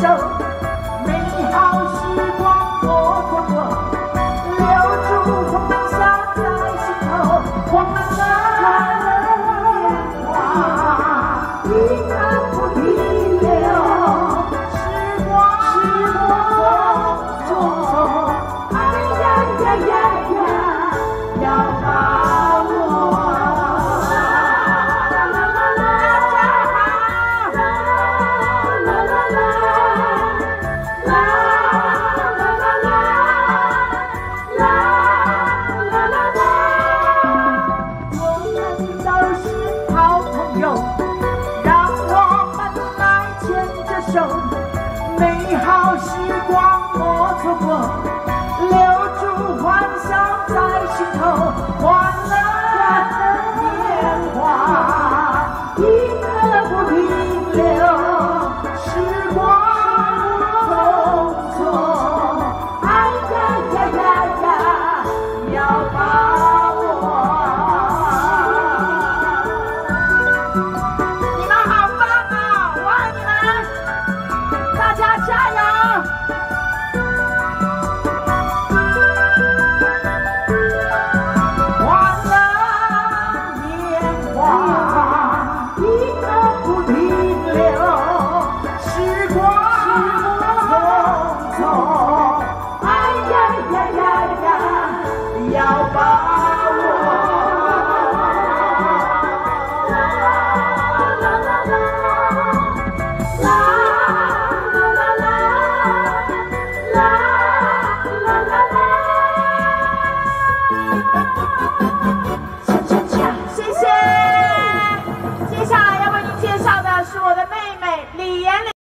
手，美好时光莫错过，留住欢笑在心头，我们的年华一刻不停留，时光匆匆，哎呀呀呀呀，要把握。 美好时光莫错过，留住欢笑在心头。